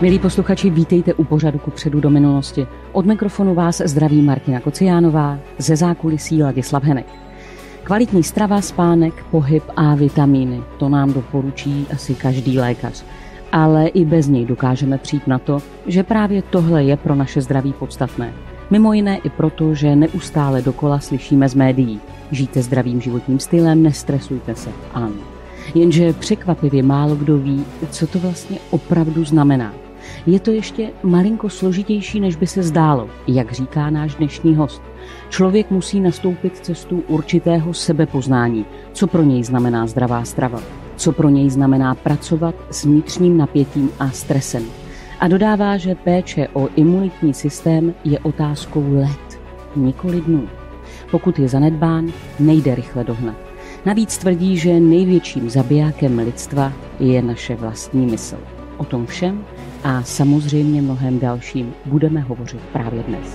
Milí posluchači, vítejte u pořadu Kupředu do minulosti. Od mikrofonu vás zdraví Martina Kociánová, ze zákulisí Ladislav Henek. Kvalitní strava, spánek, pohyb a vitamíny, to nám doporučí asi každý lékař. Ale i bez něj dokážeme přijít na to, že právě tohle je pro naše zdraví podstatné. Mimo jiné i proto, že neustále dokola slyšíme z médií. Žijte zdravým životním stylem, nestresujte se. Ano. Jenže překvapivě málo kdo ví, co to vlastně opravdu znamená. Je to ještě malinko složitější, než by se zdálo, jak říká náš dnešní host. Člověk musí nastoupit cestu určitého sebepoznání, co pro něj znamená zdravá strava, co pro něj znamená pracovat s vnitřním napětím a stresem. A dodává, že péče o imunitní systém je otázkou let, nikoli dnů. Pokud je zanedbán, nejde rychle dohnat. Navíc tvrdí, že největším zabijákem lidstva je naše vlastní mysl. O tom všem a samozřejmě mnohem dalším budeme hovořit právě dnes.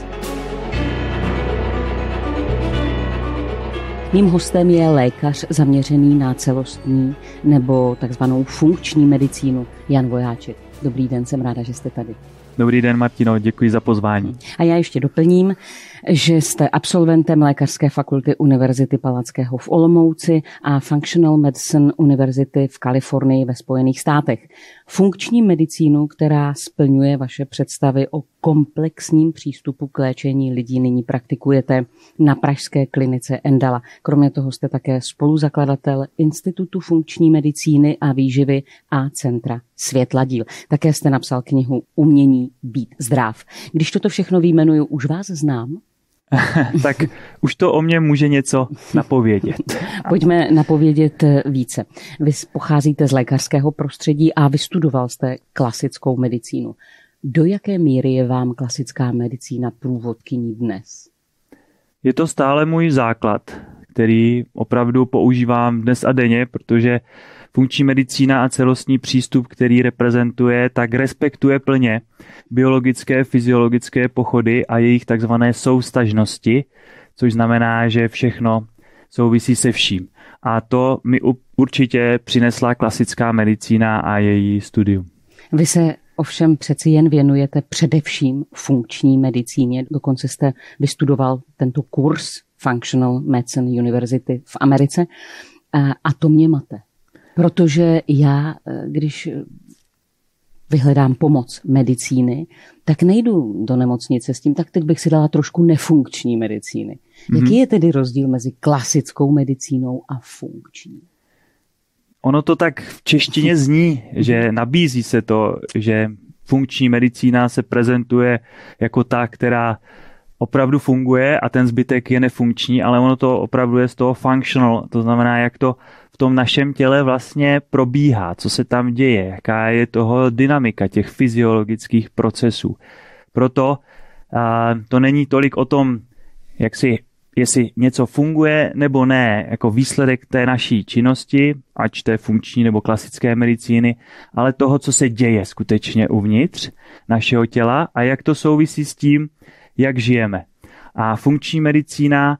Mým hostem je lékař zaměřený na celostní nebo takzvanou funkční medicínu Jan Vojáček. Dobrý den, jsem ráda, že jste tady. Dobrý den, Martino, děkuji za pozvání. A já ještě doplním, že jste absolventem Lékařské fakulty Univerzity Palackého v Olomouci a Functional Medicine Univerzity v Kalifornii ve Spojených státech. Funkční medicínu, která splňuje vaše představy o komplexním přístupu k léčení lidí, nyní praktikujete na pražské klinice Endala. Kromě toho jste také spoluzakladatel Institutu funkční medicíny a výživy a Centra Světladíl. Také jste napsal knihu Umění být zdrav. Když toto všechno vyjmenuju, už vás znám? Tak už to o mě může něco napovědět. Pojďme napovědět více. Vy pocházíte z lékařského prostředí a vystudoval jste klasickou medicínu. Do jaké míry je vám klasická medicína průvodkyní dnes? Je to stále můj základ, který opravdu používám dnes a denně, protože funkční medicína a celostní přístup, který reprezentuje, tak respektuje plně biologické, fyziologické pochody a jejich takzvané souvztažnosti, což znamená, že všechno souvisí se vším. A to mi určitě přinesla klasická medicína a její studium. Vy se ovšem přeci jen věnujete především funkční medicíně. Dokonce jste vystudoval tento kurz Functional Medicine University v Americe a to mě mate. Protože já, když vyhledám pomoc medicíny, tak nejdu do nemocnice s tím, tak teď bych si dala trošku nefunkční medicíny. Jaký je tedy rozdíl mezi klasickou medicínou a funkční? Ono to tak v češtině zní, že nabízí se to, že funkční medicína se prezentuje jako ta, která opravdu funguje a ten zbytek je nefunkční, ale ono to opravdu je z toho functional, to znamená, jak to v tom našem těle vlastně probíhá, co se tam děje, jaká je toho dynamika těch fyziologických procesů. Proto to není tolik o tom, jestli něco funguje nebo ne, jako výsledek té naší činnosti, ať té funkční nebo klasické medicíny, ale toho, co se děje skutečně uvnitř našeho těla a jak to souvisí s tím, jak žijeme. A funkční medicína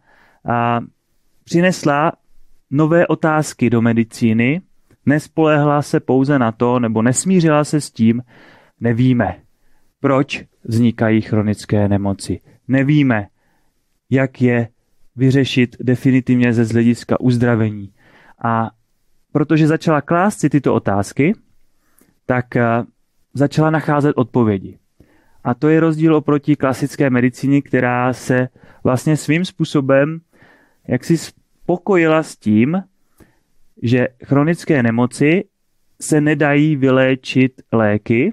přinesla nové otázky do medicíny, nespolehla se pouze na to, nebo nesmířila se s tím, nevíme, proč vznikají chronické nemoci. Nevíme, jak je vyřešit definitivně ze hlediska uzdravení. A protože začala klást si tyto otázky, tak začala nacházet odpovědi. A to je rozdíl oproti klasické medicíně, která se vlastně svým způsobem jaksi spokojila s tím, že chronické nemoci se nedají vyléčit léky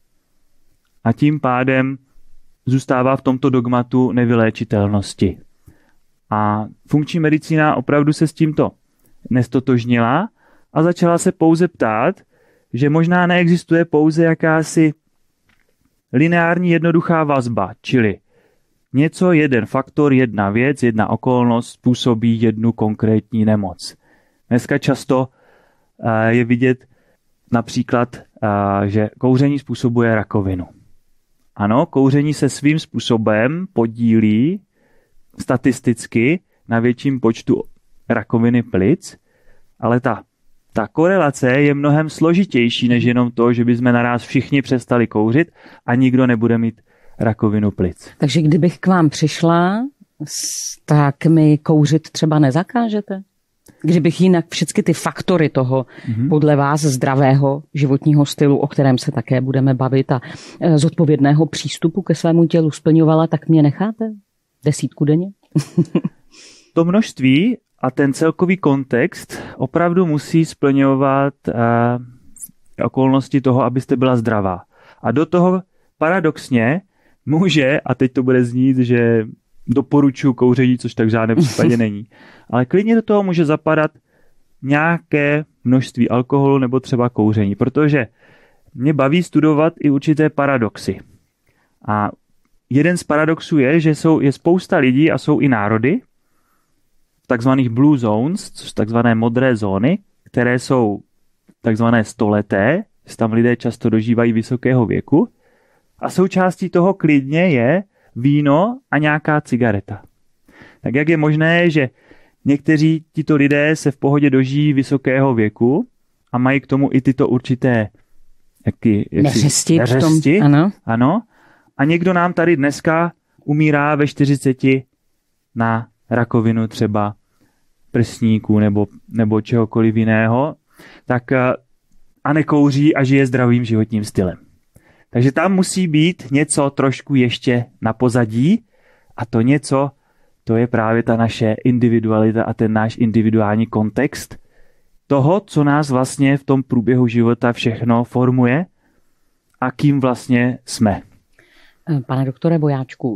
a tím pádem zůstává v tomto dogmatu nevyléčitelnosti. A funkční medicína opravdu se s tímto nestotožnila a začala se pouze ptát, že možná neexistuje pouze jakási lineární jednoduchá vazba, čili něco, jeden faktor, jedna věc, jedna okolnost způsobí jednu konkrétní nemoc. Dneska často je vidět například, že kouření způsobuje rakovinu. Ano, kouření se svým způsobem podílí statisticky na větším počtu rakoviny plic, ale ta ta korelace je mnohem složitější, než jenom to, že bychom naraz všichni přestali kouřit a nikdo nebude mít rakovinu plic. Takže kdybych k vám přišla, tak mi kouřit třeba nezakážete? Kdybych jinak všechny ty faktory toho podle vás zdravého životního stylu, o kterém se také budeme bavit, a zodpovědného přístupu ke svému tělu splňovala, tak mě necháte 10 denně? To množství a ten celkový kontext opravdu musí splňovat okolnosti toho, abyste byla zdravá. A do toho paradoxně může, a teď to bude znít, že doporučuji kouření, což tak v žádném případě není, ale klidně do toho může zapadat nějaké množství alkoholu nebo třeba kouření, protože mě baví studovat i určité paradoxy. A jeden z paradoxů je, že je spousta lidí a jsou i národy v takzvaných blue zones, což takzvané modré zóny, které jsou takzvané stoleté, že tam lidé často dožívají vysokého věku a součástí toho klidně je víno a nějaká cigareta. Tak jak je možné, že někteří tito lidé se v pohodě dožijí vysokého věku a mají k tomu i tyto určité neřesti, ano. A někdo nám tady dneska umírá ve 40 na rakovinu třeba prsníku nebo čehokoliv jiného, tak a nekouří a žije zdravým životním stylem. Takže tam musí být něco trošku ještě na pozadí a to něco, to je právě ta naše individualita a ten náš individuální kontext toho, co nás vlastně v tom průběhu života všechno formuje a kým vlastně jsme. Pane doktore Bojáčku,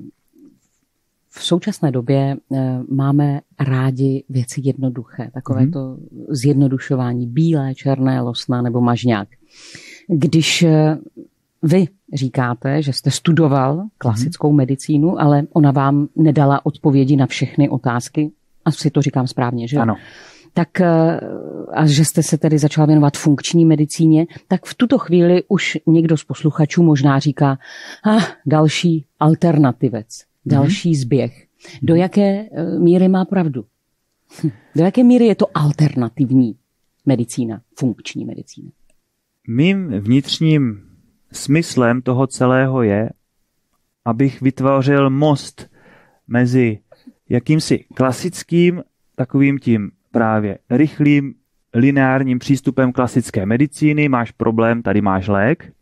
v současné době máme rádi věci jednoduché, takové to zjednodušování, bílé, černé, losna nebo mažňák. Když vy říkáte, že jste studoval klasickou medicínu, ale ona vám nedala odpovědi na všechny otázky, asi to říkám správně, že? Ano. Tak a že jste se tedy začal věnovat funkční medicíně, tak v tuto chvíli už někdo z posluchačů možná říká, další alternativec, další zběh. Do jaké míry má pravdu? Do jaké míry je to alternativní medicína, funkční medicína? Mým vnitřním smyslem toho celého je, abych vytvořil most mezi jakýmsi klasickým, takovým tím právě rychlým, lineárním přístupem klasické medicíny, máš problém, tady máš lék,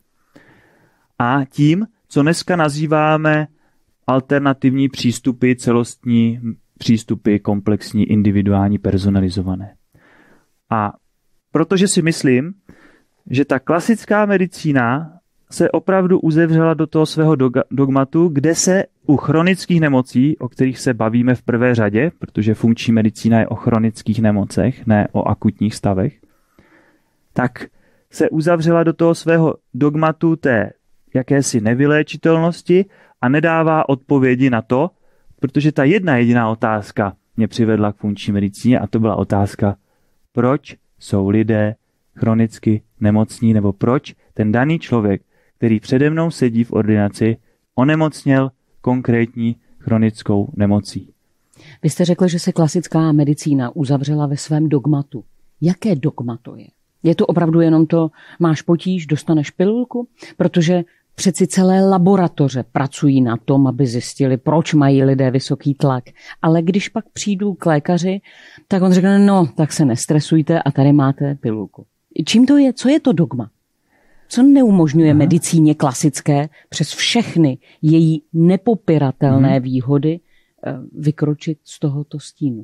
a tím, co dneska nazýváme alternativní přístupy, celostní přístupy, komplexní, individuální, personalizované. A protože si myslím, že ta klasická medicína se opravdu uzavřela do toho svého dogmatu, kde se u chronických nemocí, o kterých se bavíme v prvé řadě, protože funkční medicína je o chronických nemocech, ne o akutních stavech, tak se uzavřela do toho svého dogmatu té jakési nevyléčitelnosti a nedává odpovědi na to, protože ta jedna jediná otázka mě přivedla k funkční medicíně a to byla otázka, proč jsou lidé chronicky nemocní, nebo proč ten daný člověk, který přede mnou sedí v ordinaci, onemocněl konkrétní chronickou nemocí. Vy jste řekl, že se klasická medicína uzavřela ve svém dogmatu. Jaké dogma to je? Je to opravdu jenom to, máš potíž, dostaneš pilulku? Protože přeci celé laboratoře pracují na tom, aby zjistili, proč mají lidé vysoký tlak. Ale když pak přijdu k lékaři, tak on řekne, no, tak se nestresujte a tady máte pilulku. Čím to je? Co je to dogma? Co neumožňuje medicíně klasické přes všechny její nepopiratelné výhody vykročit z tohoto stínu?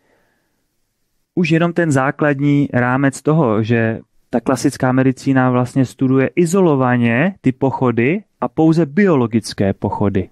Už jenom ten základní rámec toho, že ta klasická medicína vlastně studuje izolovaně ty pochody a pouze biologické pochody.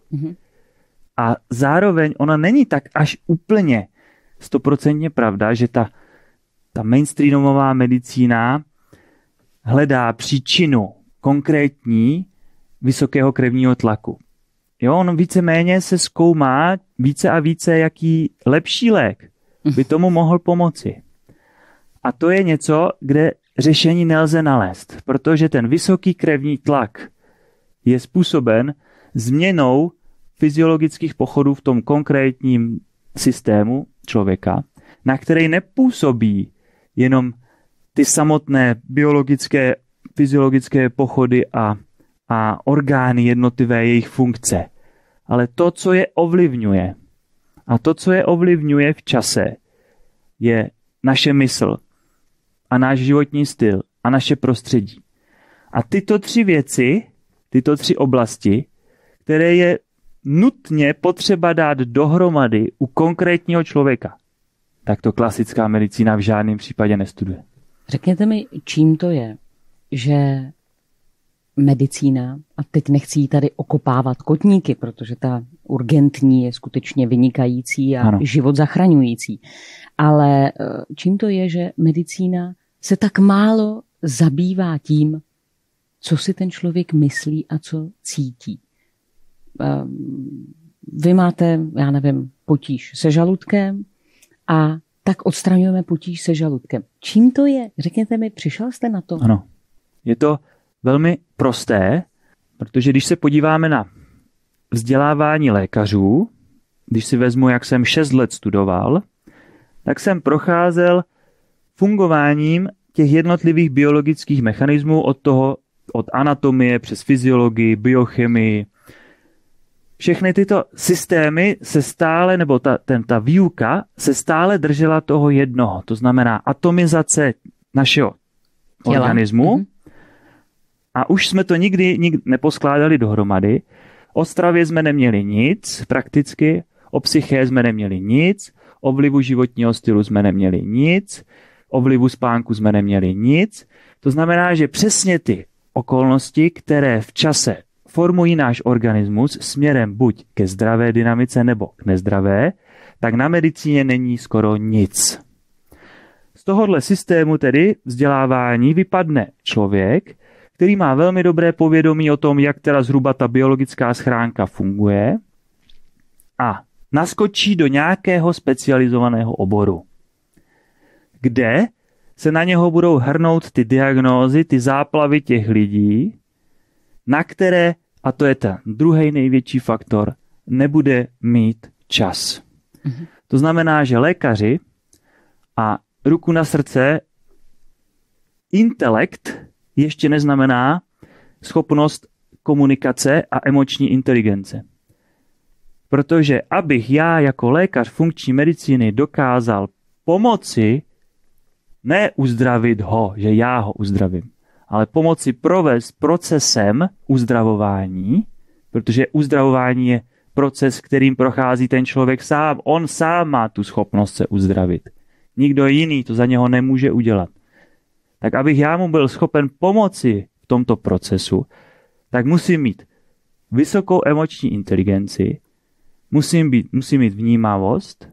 A zároveň ona není tak až úplně 100% pravda, že ta mainstreamová medicína hledá příčinu konkrétní vysokého krevního tlaku. Jo, on víceméně se zkoumá více a více, jaký lepší lék by tomu mohl pomoci. A to je něco, kde řešení nelze nalézt, protože ten vysoký krevní tlak je způsoben změnou fyziologických pochodů v tom konkrétním systému člověka, na který nepůsobí jenom ty samotné biologické, fyziologické pochody a orgány jednotlivé jejich funkce, ale to, co je ovlivňuje. A to, co je ovlivňuje v čase, je naše mysl a náš životní styl a naše prostředí. A tyto 3 věci, tyto 3 oblasti, které je nutně potřeba dát dohromady u konkrétního člověka, tak to klasická medicína v žádném případě nestuduje. Řekněte mi, čím to je, že medicína, a teď nechci jí tady okopávat kotníky, protože ta urgentní je skutečně vynikající a život zachraňující, ale čím to je, že medicína se tak málo zabývá tím, co si ten člověk myslí a co cítí. Vy máte, já nevím, potíž se žaludkem a tak odstraňujeme potíž se žaludkem. Čím to je? Řekněte mi, přišel jste na to? Ano, je to velmi prosté, protože když se podíváme na vzdělávání lékařů, když si vezmu, jak jsem 6 let studoval, tak jsem procházel fungováním těch jednotlivých biologických mechanismů od anatomie přes fyziologii, biochemii. Všechny tyto systémy se stále, nebo ta výuka se stále držela toho jednoho. To znamená atomizace našeho organismu. A už jsme to nikdy neposkládali dohromady. O stravě jsme neměli nic prakticky, o psyché jsme neměli nic, o vlivu životního stylu jsme neměli nic, o vlivu spánku jsme neměli nic. To znamená, že přesně ty okolnosti, které v čase formují náš organismus směrem buď ke zdravé dynamice nebo k nezdravé, tak na medicíně není skoro nic. Z tohohle systému tedy vzdělávání vypadne člověk, který má velmi dobré povědomí o tom, jak teda zhruba ta biologická schránka funguje a naskočí do nějakého specializovaného oboru, kde se na něho budou hrnout ty diagnózy, ty záplavy těch lidí, na které, a to je ten druhý největší faktor, nebude mít čas. To znamená, že lékaři a ruku na srdce, intelekt ještě neznamená schopnost komunikace a emoční inteligence. Protože abych já jako lékař funkční medicíny dokázal pomoci, ne uzdravit ho, že já ho uzdravím, ale pomoci provést procesem uzdravování, protože uzdravování je proces, kterým prochází ten člověk sám. On sám má tu schopnost se uzdravit. Nikdo jiný to za něho nemůže udělat. Tak abych já mu byl schopen pomoci v tomto procesu, tak musím mít vysokou emoční inteligenci, musím mít vnímavost,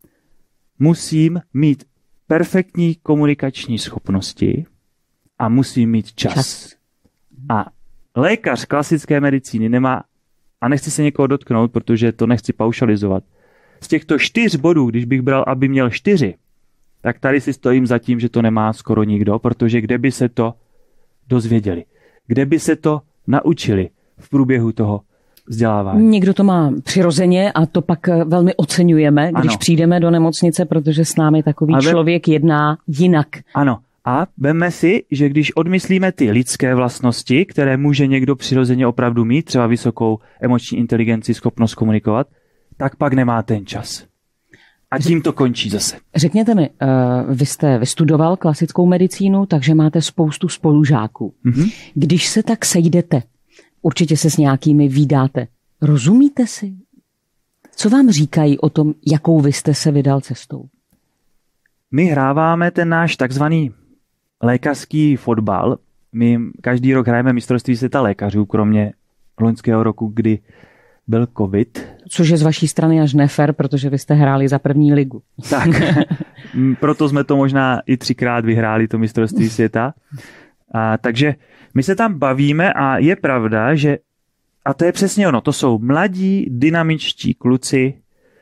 musím mít perfektní komunikační schopnosti a musím mít čas. A lékař klasické medicíny nemá, a nechci se někoho dotknout, protože to nechci paušalizovat, z těchto 4 bodů, když bych bral, aby měl 4, tak tady si stojím za tím, že to nemá skoro nikdo, protože kde by se to dozvěděli? Kde by se to naučili v průběhu toho vzdělávání? Někdo to má přirozeně a to pak velmi oceňujeme, když přijdeme do nemocnice, protože s námi takový člověk jedná jinak. Ano. A veme si, že když odmyslíme ty lidské vlastnosti, které může někdo přirozeně opravdu mít, třeba vysokou emoční inteligenci, schopnost komunikovat, tak pak nemá ten čas. A tím to končí zase. Řekněte mi, vy jste vystudoval klasickou medicínu, takže máte spoustu spolužáků. Když se tak sejdete, určitě se s nějakými vídáte. Rozumíte si? Co vám říkají o tom, jakou vy jste se vydal cestou? My hráváme ten náš takzvaný lékařský fotbal. My každý rok hrajeme mistrovství světa lékařů, kromě loňského roku, kdy byl covid. Což je z vaší strany až nefér, protože vy jste hráli za první ligu. Tak, proto jsme to možná i 3krát vyhráli, to mistrovství světa. Takže my se tam bavíme a je pravda, že, a to je přesně ono, to jsou mladí, dynamičtí kluci,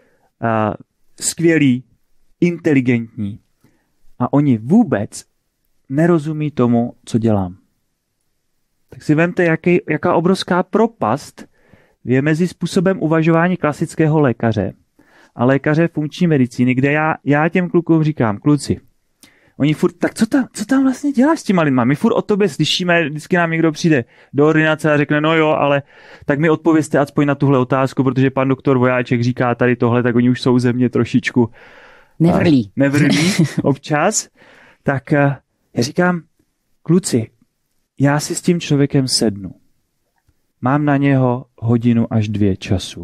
skvělí, inteligentní a oni vůbec nerozumí tomu, co dělám. Tak si vemte, jaká obrovská propast je mezi způsobem uvažování klasického lékaře a lékaře funkční medicíny, kde já těm klukům říkám, kluci, Oni furt, tak co tam vlastně děláš s těma lidma? My furt o tobě slyšíme, vždycky nám někdo přijde do ordinace a řekne, no jo, ale tak mi odpovězte aspoň na tuhle otázku, protože pan doktor Vojáček říká tady tohle, tak oni už jsou ze mě trošičku nevrlí občas. Tak já říkám, kluci, já si s tím člověkem sednu. Mám na něho 1 hodinu až 2 času.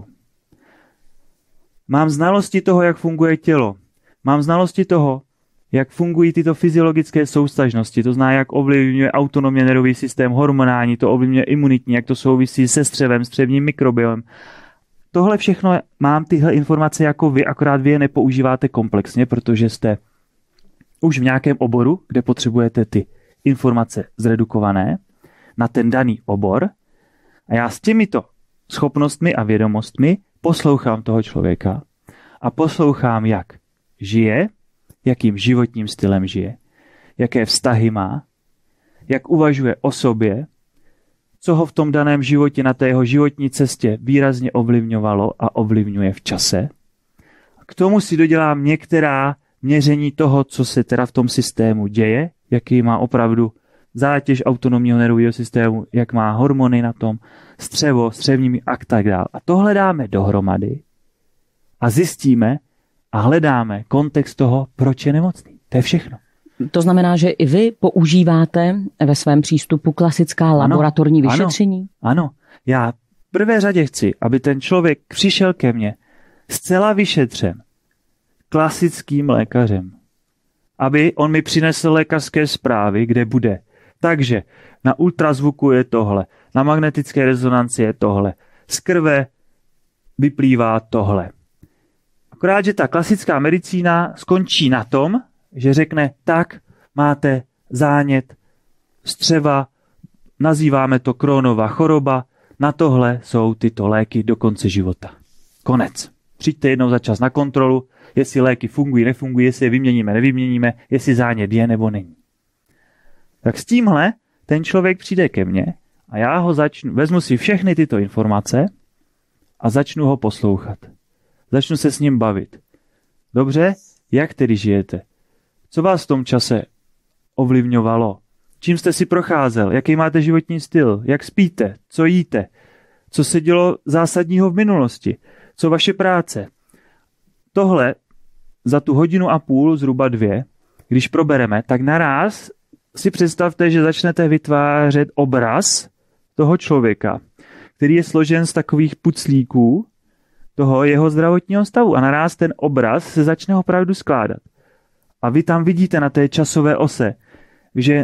Mám znalosti toho, jak funguje tělo. Mám znalosti toho, jak fungují tyto fyziologické soustažnosti, to znamená, jak ovlivňuje autonomně nervový systém, hormonální, to ovlivňuje imunitní, jak to souvisí se střevem, střevním mikrobiomem. Tohle všechno mám tyhle informace jako vy, akorát vy je nepoužíváte komplexně, protože jste už v nějakém oboru, kde potřebujete ty informace zredukované na ten daný obor. A já s těmito schopnostmi a vědomostmi poslouchám toho člověka a poslouchám, jak žije, jakým životním stylem žije, jaké vztahy má, jak uvažuje o sobě, co ho v tom daném životě na té jeho životní cestě výrazně ovlivňovalo a ovlivňuje v čase. K tomu si dodělám některá měření toho, co se teda v tom systému děje, jaký má opravdu zátěž autonomního nervového systému, jak má hormony na tom, střevo, střevní a tak dále. A tohle dáme dohromady a zjistíme a hledáme kontext toho, proč je nemocný. To je všechno. To znamená, že i vy používáte ve svém přístupu klasická laboratorní vyšetření? Ano. Já v prvé řadě chci, aby ten člověk přišel ke mně zcela vyšetřen klasickým lékařem. Aby on mi přinesl lékařské zprávy, kde bude. Takže na ultrazvuku je tohle, na magnetické rezonanci je tohle, z krve vyplývá tohle. Akorát, že ta klasická medicína skončí na tom, že řekne, tak máte zánět střeva, nazýváme to Crohnova choroba, na tohle jsou tyto léky do konce života. Konec. Přijďte jednou za čas na kontrolu, jestli léky fungují, nefungují, jestli je vyměníme, nevyměníme, jestli zánět je nebo není. Tak s tímhle ten člověk přijde ke mně a já ho vezmu si všechny tyto informace a začnu ho poslouchat. Začnu se s ním bavit. Dobře, jak tedy žijete? Co vás v tom čase ovlivňovalo? Čím jste si procházel? Jaký máte životní styl? Jak spíte? Co jíte? Co se dělo zásadního v minulosti? Co vaše práce? Tohle za tu 1,5 hodiny, zhruba 2, když probereme, tak naraz si představte, že začnete vytvářet obraz toho člověka, který je složen z takových puclíků toho jeho zdravotního stavu. A naraz ten obraz se začne opravdu skládat. A vy tam vidíte na té časové ose, že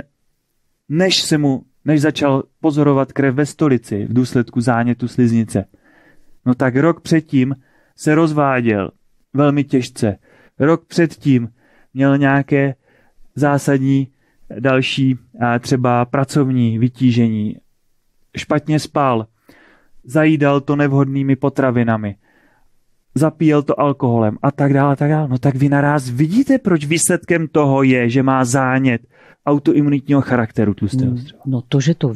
než začal pozorovat krev ve stolici v důsledku zánětu sliznice, no tak rok předtím se rozváděl velmi těžce. Rok předtím měl nějaké zásadní další třeba pracovní vytížení. Špatně spal, zajídal to nevhodnými potravinami, zapíjel to alkoholem a tak dále, tak dále. No tak vy naraz vidíte, proč výsledkem toho je, že má zánět autoimunitního charakteru tlustého střeva. No to, že to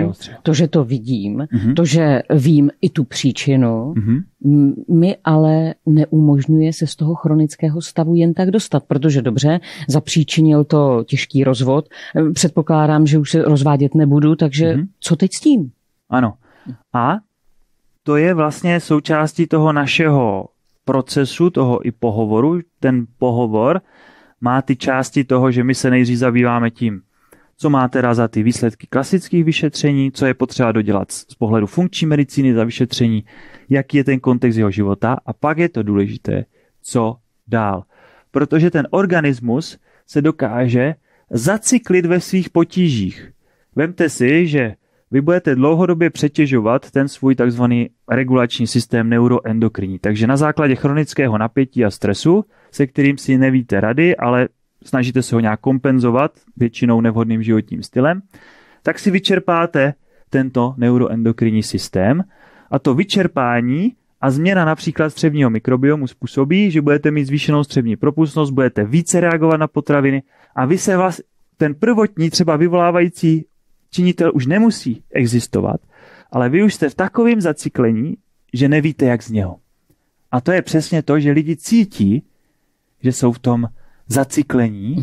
vidím, to, že vím i tu příčinu, mi ale neumožňuje se z toho chronického stavu jen tak dostat, protože dobře, zapříčinil to těžký rozvod, předpokládám, že už se rozvádět nebudu, takže co teď s tím? Ano. A to je vlastně součástí toho našeho procesu, toho i pohovoru. Ten pohovor má ty části toho, že my se nejdřív zabýváme tím, co má teda za ty výsledky klasických vyšetření, co je potřeba dodělat z pohledu funkční medicíny za vyšetření, jaký je ten kontext jeho života a pak je to důležité, co dál. Protože ten organismus se dokáže zacyklit ve svých potížích. Vemte si, že vy budete dlouhodobě přetěžovat ten svůj takzvaný regulační systém neuroendokrinní. Takže na základě chronického napětí a stresu, se kterým si nevíte rady, ale snažíte se ho nějak kompenzovat většinou nevhodným životním stylem, tak si vyčerpáte tento neuroendokrinní systém a to vyčerpání a změna například střevního mikrobiomu způsobí, že budete mít zvýšenou střevní propustnost, budete více reagovat na potraviny a vy se ten prvotní třeba vyvolávající činitel už nemusí existovat, ale vy už jste v takovém zacyklení, že nevíte, jak z něho. A to je přesně to, že lidi cítí, že jsou v tom zacyklení,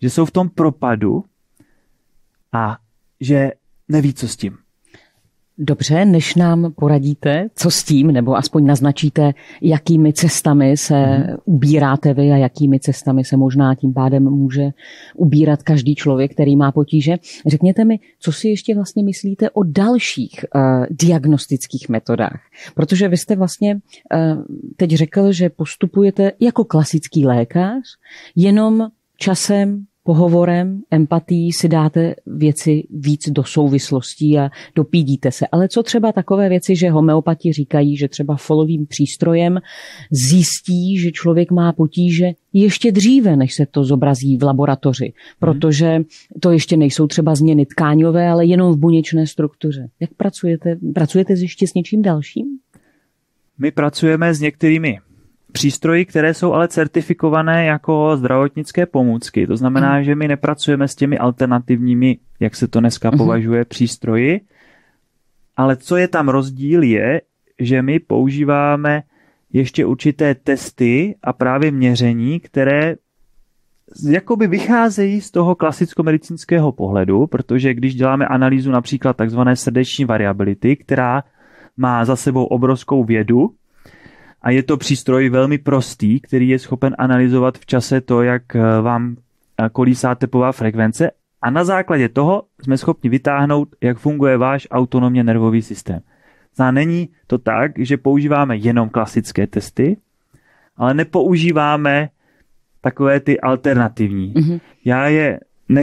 že jsou v tom propadu a že neví, co s tím. Dobře, než nám poradíte, co s tím, nebo aspoň naznačíte, jakými cestami se ubíráte vy a jakými cestami se možná tím pádem může ubírat každý člověk, který má potíže. Řekněte mi, co si ještě vlastně myslíte o dalších diagnostických metodách. Protože vy jste vlastně teď řekl, že postupujete jako klasický lékař, jenom časem, pohovorem, empatií si dáte věci víc do souvislostí a dopídíte se. Ale co třeba takové věci, že homeopati říkají, že třeba folovým přístrojem zjistí, že člověk má potíže ještě dříve, než se to zobrazí v laboratoři, protože to ještě nejsou třeba změny tkáňové, ale jenom v buněčné struktuře. Jak pracujete? Pracujete ještě s něčím dalším? My pracujeme s některými přístroji, které jsou ale certifikované jako zdravotnické pomůcky. To znamená, že my nepracujeme s těmi alternativními, jak se to dneska považuje, přístroji. Ale co je tam rozdíl je, že my používáme ještě určité testy a právě měření, které jakoby vycházejí z toho klasicko-medicínského pohledu, protože když děláme analýzu například takzvané srdeční variability, která má za sebou obrovskou vědu, a je to přístroj velmi prostý, který je schopen analyzovat v čase to, jak vám kolísá tepová frekvence, a na základě toho jsme schopni vytáhnout, jak funguje váš autonomně nervový systém. A není to tak, že používáme jenom klasické testy, ale nepoužíváme takové ty alternativní. Já je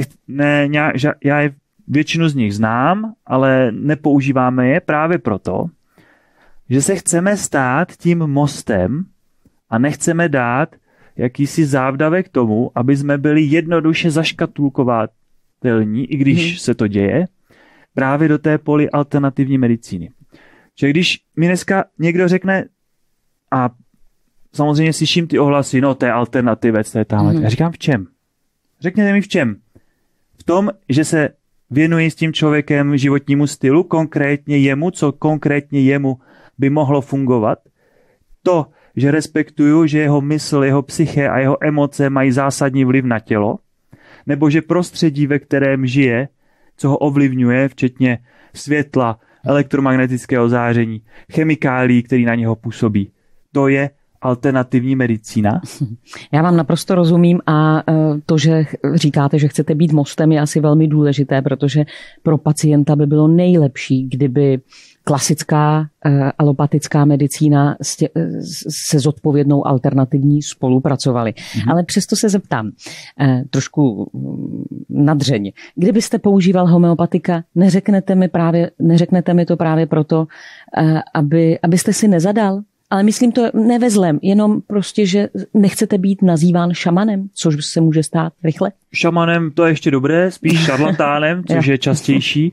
většinu z nich znám, ale nepoužíváme je právě proto, že se chceme stát tím mostem a nechceme dát jakýsi závdavek tomu, aby jsme byli jednoduše zaškatulkovatelní, i když se to děje, právě do té polyalternativní medicíny. Že když mi dneska někdo řekne, a samozřejmě slyším ty ohlasy, no to je alternativec, to je tamhle. Já říkám v čem? Řekněte mi v čem? V tom, že se věnuji s tím člověkem životnímu stylu, konkrétně jemu, co konkrétně jemu by mohlo fungovat. To, že respektuju, že jeho mysl, jeho psyché a jeho emoce mají zásadní vliv na tělo, nebo že prostředí, ve kterém žije, co ho ovlivňuje, včetně světla, elektromagnetického záření, chemikálií, který na něho působí. To je alternativní medicína. Já vám naprosto rozumím a to, že říkáte, že chcete být mostem, je asi velmi důležité, protože pro pacienta by bylo nejlepší, kdyby klasická alopatická medicína se zodpovědnou alternativní spolupracovali. Ale přesto se zeptám, trošku nadřeň. Kdybyste používal homeopatika, neřeknete mi to právě proto, abyste si nezadal? Ale myslím to ne ve zlém, jenom prostě, že nechcete být nazýván šamanem, což se může stát rychle. Šamanem to je ještě dobré, spíš šarlatánem, což je častější.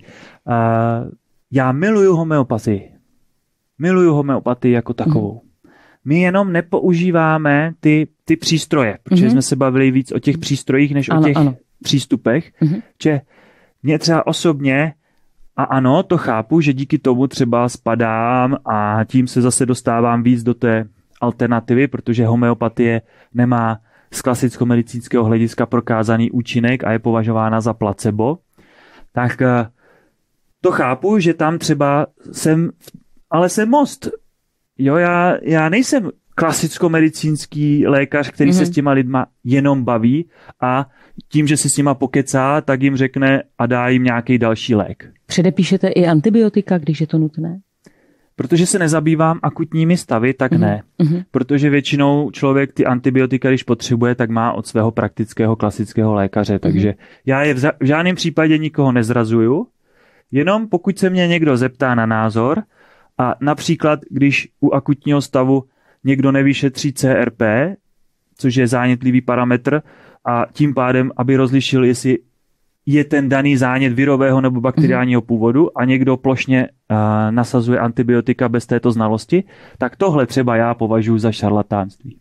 Já miluju homeopatii. Miluju homeopatii jako takovou. My jenom nepoužíváme ty přístroje, protože jsme se bavili víc o těch přístrojích, než o těch přístupech. Že mě třeba osobně, a ano, to chápu, že díky tomu třeba spadám a tím se zase dostávám víc do té alternativy, protože homeopatie nemá z klasicko-medicínského hlediska prokázaný účinek a je považována za placebo. Tak to chápu, že tam třeba jsem most. Jo, já nejsem klasicko-medicínský lékař, který se s těma lidma jenom baví a tím, že si s nima pokecá, tak jim řekne a dá jim nějaký další lék. Předepíšete i antibiotika, když je to nutné? Protože se nezabývám akutními stavy, tak ne. Protože většinou člověk ty antibiotika, když potřebuje, tak má od svého praktického klasického lékaře. Takže já je v žádném případě nikoho nezrazuju, jenom pokud se mě někdo zeptá na názor a například, když u akutního stavu někdo nevyšetří CRP, což je zánětlivý parametr, a tím pádem, aby rozlišil, jestli je ten daný zánět virového nebo bakteriálního původu a někdo plošně nasazuje antibiotika bez této znalosti, tak tohle třeba já považuji za šarlatánství.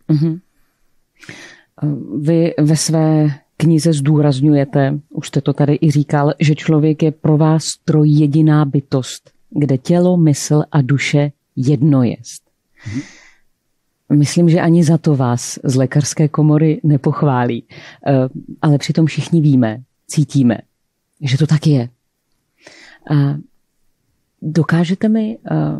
Vy ve své knize zdůrazňujete, už jste to tady i říkal, že člověk je pro vás trojjediná bytost, kde tělo, mysl a duše jedno jest. myslím, že ani za to vás z lékařské komory nepochválí. Ale přitom všichni víme, cítíme, že to tak je. Dokážete mi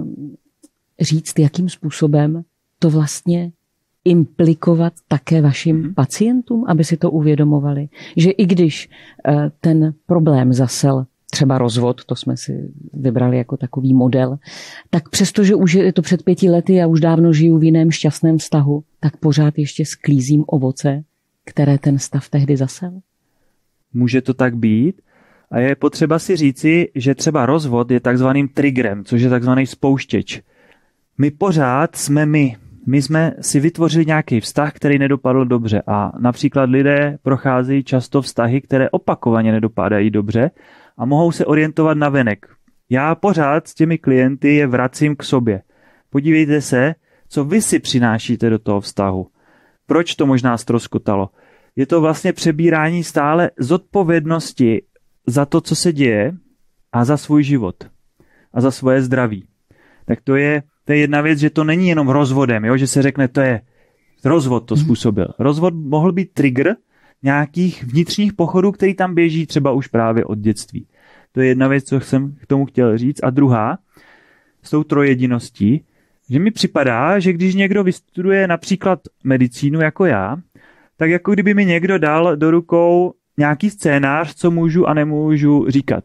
říct, jakým způsobem to vlastně implikovat také vašim pacientům, aby si to uvědomovali? Že i když ten problém zasel třeba rozvod, to jsme si vybrali jako takový model, tak přestože už je to před 5 lety a už dávno žiju v jiném šťastném vztahu, tak pořád ještě sklízím ovoce, které ten stav tehdy zasel? Může to tak být. A je potřeba si říci, že třeba rozvod je takzvaným triggerem, což je takzvaný spouštěč. My pořád jsme my. My jsme si vytvořili nějaký vztah, který nedopadl dobře. A například lidé procházejí často vztahy, které opakovaně nedopadají dobře a mohou se orientovat na venek. Já pořád s těmi klienty je vracím k sobě. Podívejte se, co vy si přinášíte do toho vztahu. Proč to možná ztroskotalo? Je to vlastně přebírání stále zodpovědnosti za to, co se děje a za svůj život a za svoje zdraví. Tak to je jedna věc, že to není jenom rozvodem, jo? Že se řekne, to je rozvod to způsobil. Rozvod mohl být trigger nějakých vnitřních pochodů, který tam běží třeba už právě od dětství. To je jedna věc, co jsem k tomu chtěl říct. A druhá, s tou trojedinností, že mi připadá, že když někdo vystuduje například medicínu jako já, tak jako kdyby mi někdo dal do rukou nějaký scénář, co můžu a nemůžu říkat.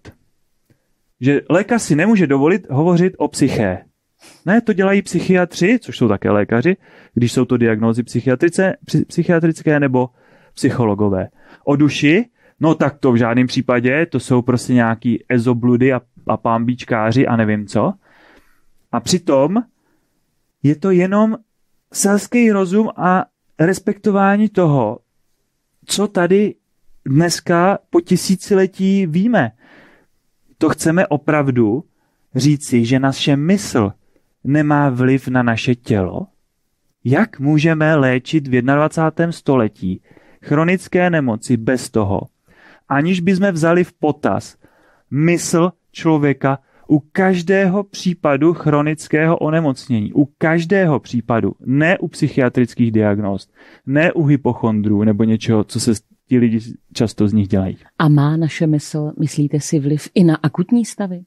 Že lékař si nemůže dovolit hovořit o psyché. Ne, to dělají psychiatři, což jsou také lékaři, když jsou to diagnózy psychiatrické nebo psychologové. O duši, no tak to v žádném případě, to jsou prostě nějaký ezobludy a pambíčkáři a nevím co. A přitom je to jenom selský rozum a respektování toho, co tady dneska po tisíciletí víme. To chceme opravdu říci, že naše mysl nemá vliv na naše tělo? Jak můžeme léčit v 21. století chronické nemoci bez toho, aniž bychom vzali v potaz mysl člověka u každého případu chronického onemocnění, u každého případu, ne u psychiatrických diagnóz, ne u hypochondrů nebo něčeho, co se ti lidi často z nich dělají. A má naše mysl, myslíte si, vliv i na akutní stavy?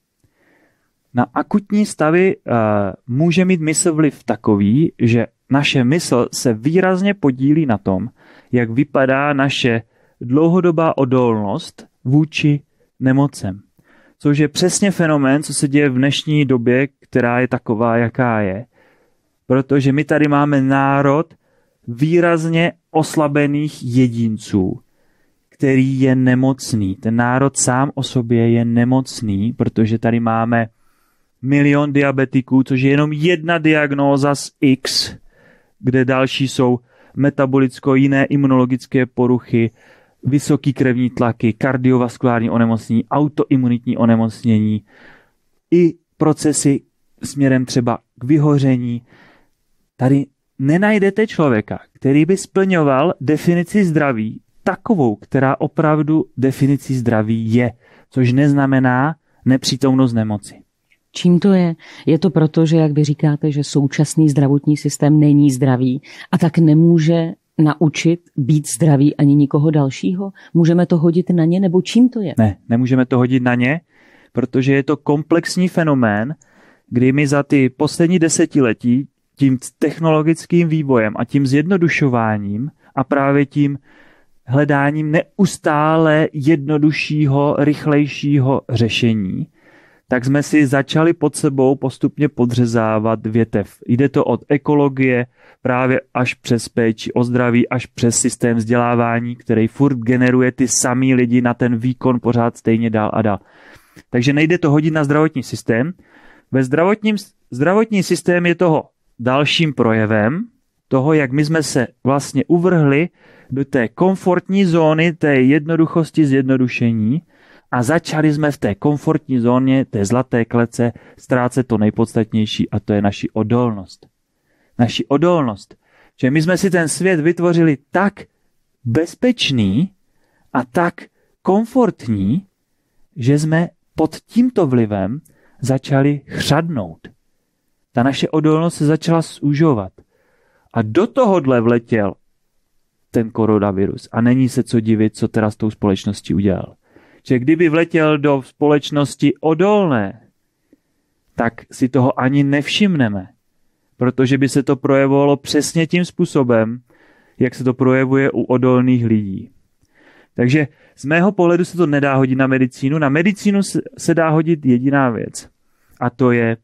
Na akutní stavy může mít mysl vliv takový, že naše mysl se výrazně podílí na tom, jak vypadá naše dlouhodobá odolnost vůči nemocem. Což je přesně fenomén, co se děje v dnešní době, která je taková, jaká je. Protože my tady máme národ výrazně oslabených jedinců, který je nemocný. Ten národ sám o sobě je nemocný, protože tady máme 1 milion diabetiků, což je jenom jedna diagnóza z X, kde další jsou metabolicko jiné imunologické poruchy, vysoký krevní tlaky, kardiovaskulární onemocnění, autoimunitní onemocnění i procesy směrem třeba k vyhoření. Tady nenajdete člověka, který by splňoval definici zdraví takovou, která opravdu definicí zdraví je, což neznamená nepřítomnost nemoci. Čím to je? Je to proto, že, jak vy říkáte, že současný zdravotní systém není zdravý a tak nemůže naučit být zdravý ani nikoho dalšího? Můžeme to hodit na ně, nebo čím to je? Ne, nemůžeme to hodit na ně, protože je to komplexní fenomén, kdy my za ty poslední desetiletí tím technologickým vývojem a tím zjednodušováním a právě tím hledáním neustále jednoduššího, rychlejšího řešení, tak jsme si začali pod sebou postupně podřezávat větev. Jde to od ekologie právě až přes péči o zdraví, až přes systém vzdělávání, který furt generuje ty samý lidi na ten výkon pořád stejně dál a dál. Takže nejde to hodit na zdravotní systém. Zdravotní systém je toho dalším projevem toho, jak my jsme se vlastně uvrhli do té komfortní zóny, té jednoduchosti, zjednodušení a začali jsme v té komfortní zóně, té zlaté klece ztrácet to nejpodstatnější a to je naši odolnost. Naši odolnost. Že my jsme si ten svět vytvořili tak bezpečný a tak komfortní, že jsme pod tímto vlivem začali chřadnout. Ta naše odolnost se začala zúžovat. A do tohohle vletěl ten koronavirus. A není se co divit, co teda s tou společností udělal. Že kdyby vletěl do společnosti odolné, tak si toho ani nevšimneme. Protože by se to projevovalo přesně tím způsobem, jak se to projevuje u odolných lidí. Takže z mého pohledu se to nedá hodit na medicínu. Na medicínu se dá hodit jediná věc. A to je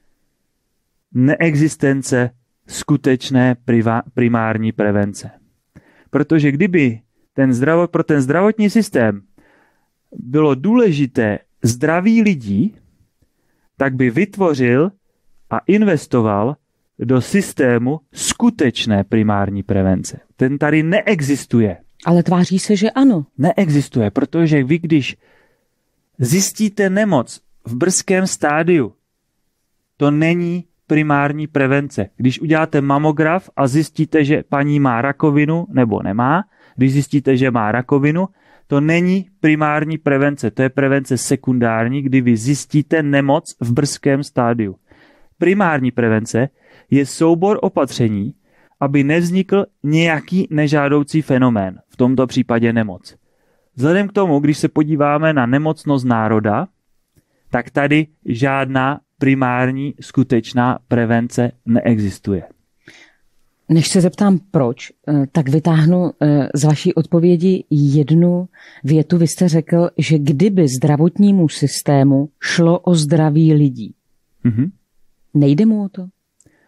neexistence skutečné primární prevence. Protože kdyby pro ten zdravotní systém bylo důležité zdraví lidí, tak by vytvořil a investoval do systému skutečné primární prevence. Ten tady neexistuje. Ale tváří se, že ano. Neexistuje, protože vy, když zjistíte nemoc v brzkém stádiu, to není primární prevence. Když uděláte mamograf a zjistíte, že paní má rakovinu nebo nemá, když zjistíte, že má rakovinu, to není primární prevence, to je prevence sekundární, kdy vy zjistíte nemoc v brzkém stádiu. Primární prevence je soubor opatření, aby nevznikl nějaký nežádoucí fenomén, v tomto případě nemoc. Vzhledem k tomu, když se podíváme na nemocnost národa, tak tady žádná primární skutečná prevence neexistuje. Než se zeptám proč, tak vytáhnu z vaší odpovědi jednu větu. Vy jste řekl, že kdyby zdravotnímu systému šlo o zdraví lidí. Mhm. Nejde mu o to?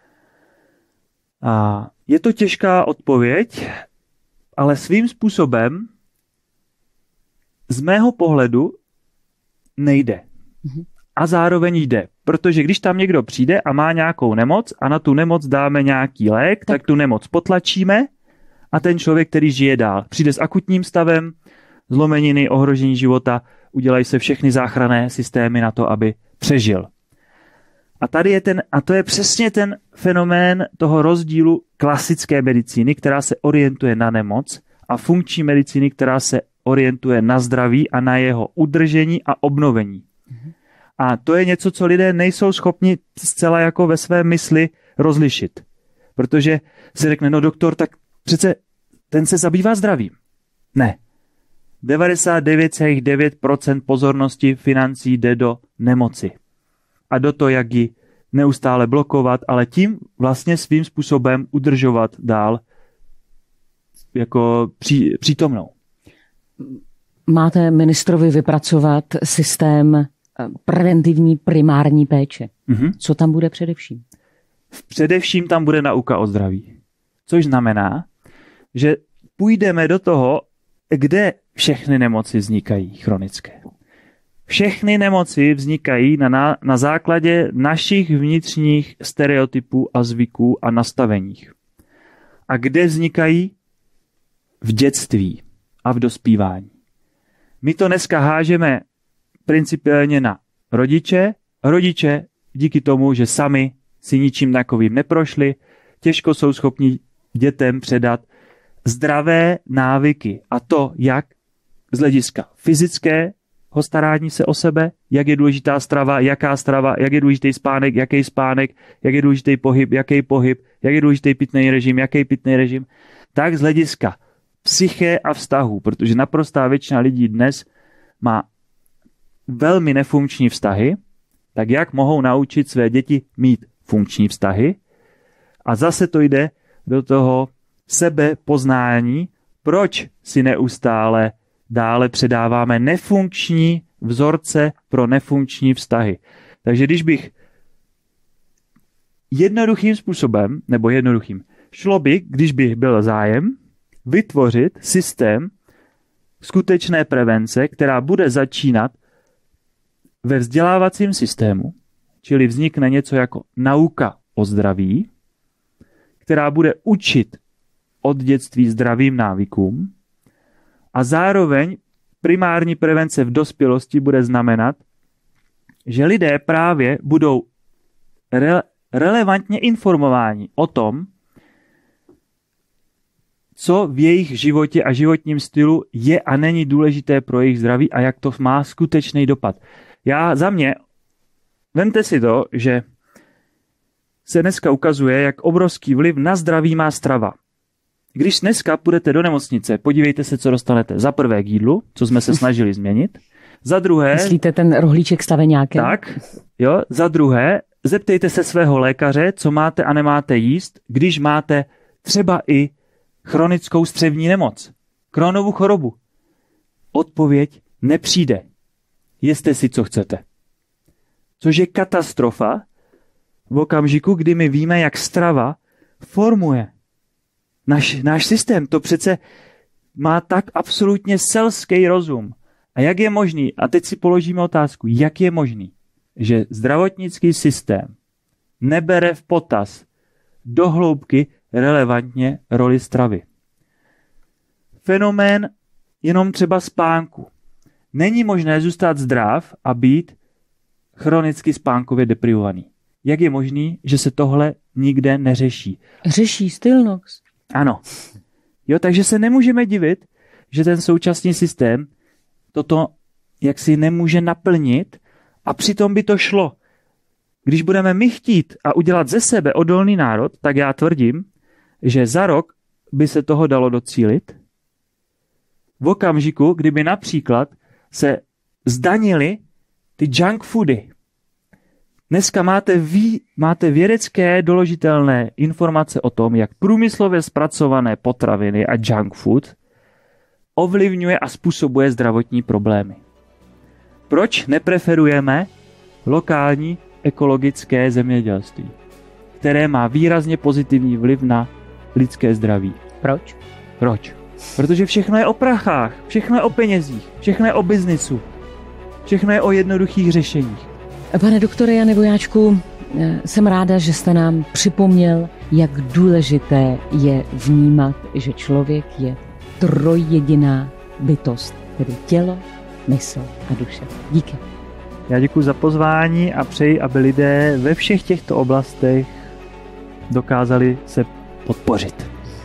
A je to těžká odpověď, ale svým způsobem z mého pohledu nejde. Mhm. A zároveň jde. Protože když tam někdo přijde a má nějakou nemoc a na tu nemoc dáme nějaký lék, tak tu nemoc potlačíme a ten člověk, který žije dál, přijde s akutním stavem, zlomeniny, ohrožení života, udělají se všechny záchranné systémy na to, aby přežil. A to je přesně ten fenomén toho rozdílu klasické medicíny, která se orientuje na nemoc, a funkční medicíny, která se orientuje na zdraví a na jeho udržení a obnovení. A to je něco, co lidé nejsou schopni zcela jako ve své mysli rozlišit. Protože si řekne, no doktor, tak přece ten se zabývá zdravím. Ne. 99,9% pozornosti financí jde do nemoci. A do toho, jak ji neustále blokovat, ale tím vlastně svým způsobem udržovat dál jako přítomnou. Máte ministrovi vypracovat systém preventivní primární péče. Mhm. Co tam bude především? Především tam bude nauka o zdraví. Což znamená, že půjdeme do toho, kde všechny nemoci vznikají chronické. Všechny nemoci vznikají na základě našich vnitřních stereotypů a zvyků a nastaveních. A kde vznikají? V dětství a v dospívání. My to dneska hážeme principiálně na rodiče. Rodiče díky tomu, že sami si ničím takovým neprošli, těžko jsou schopni dětem předat zdravé návyky. A to jak z hlediska fyzického starání se o sebe, jak je důležitá strava, jaká strava, jak je důležitý spánek, jaký spánek, jak je důležitý pohyb, jaký pohyb, jak je důležitý pitný režim, jaký pitný režim, tak z hlediska psyché a vztahů, protože naprostá většina lidí dnes má velmi nefunkční vztahy, tak jak mohou naučit své děti mít funkční vztahy? A zase to jde do toho sebepoznání, proč si neustále dále předáváme nefunkční vzorce pro nefunkční vztahy. Takže když bych jednoduchým způsobem, šlo by, když by byl zájem, vytvořit systém skutečné prevence, která bude začínat ve vzdělávacím systému, čili vznikne něco jako nauka o zdraví, která bude učit od dětství zdravým návykům a zároveň primární prevence v dospělosti bude znamenat, že lidé právě budou relevantně informováni o tom, co v jejich životě a životním stylu je a není důležité pro jejich zdraví a jak to má skutečný dopad. Vemte si to, že se dneska ukazuje, jak obrovský vliv na zdraví má strava. Když dneska půjdete do nemocnice, podívejte se, co dostanete. Za prvé k jídlu, co jsme se snažili změnit. Za druhé... Myslíte ten rohlíček s taveňákem? Tak, jo. Za druhé, zeptejte se svého lékaře, co máte a nemáte jíst, když máte třeba i chronickou střevní nemoc, Crohnovu chorobu. Odpověď nepřijde. Jeste si, co chcete. Což je katastrofa v okamžiku, kdy my víme, jak strava formuje náš systém. To přece má tak absolutně selský rozum. A jak je možný, a teď si položíme otázku, jak je možný, že zdravotnický systém nebere v potaz do hloubky relevantně roli stravy. Fenomén jenom třeba spánku. Není možné zůstat zdrav a být chronicky spánkově deprivovaný. Jak je možný, že se tohle nikde neřeší? Řeší Stillnox. Ano. Jo, takže se nemůžeme divit, že ten současný systém toto jaksi nemůže naplnit a přitom by to šlo. Když budeme my chtít a udělat ze sebe odolný národ, tak já tvrdím, že za rok by se toho dalo docílit. V okamžiku, kdyby například se zdanily ty junk foody. Dneska máte vědecké doložitelné informace o tom, jak průmyslově zpracované potraviny a junk food ovlivňuje a způsobuje zdravotní problémy. Proč nepreferujeme lokální ekologické zemědělství, které má výrazně pozitivní vliv na lidské zdraví? Proč? Proč? Protože všechno je o prachách, všechno je o penězích, všechno je o biznisu, všechno je o jednoduchých řešeních. Pane doktore Jane Vojáčku, jsem ráda, že jste nám připomněl, jak důležité je vnímat, že člověk je trojjediná bytost, tedy tělo, mysl a duše. Díky. Já děkuji za pozvání a přeji, aby lidé ve všech těchto oblastech dokázali se podpořit.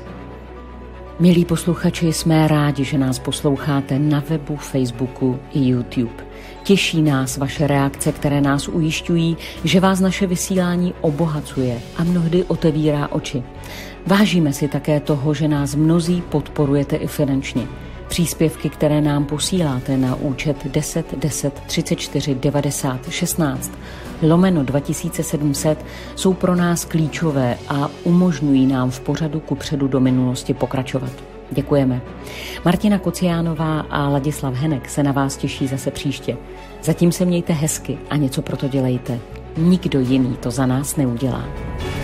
Milí posluchači, jsme rádi, že nás posloucháte na webu, Facebooku i YouTube. Těší nás vaše reakce, které nás ujišťují, že vás naše vysílání obohacuje a mnohdy otevírá oči. Vážíme si také toho, že nás mnozí podporujete i finančně. Příspěvky, které nám posíláte na účet 10 10 34 90 16 /2700 jsou pro nás klíčové a umožňují nám v pořadu Kupředu do minulosti pokračovat. Děkujeme. Martina Kociánová a Ladislav Henek se na vás těší zase příště. Zatím se mějte hezky a něco pro to dělejte. Nikdo jiný to za nás neudělá.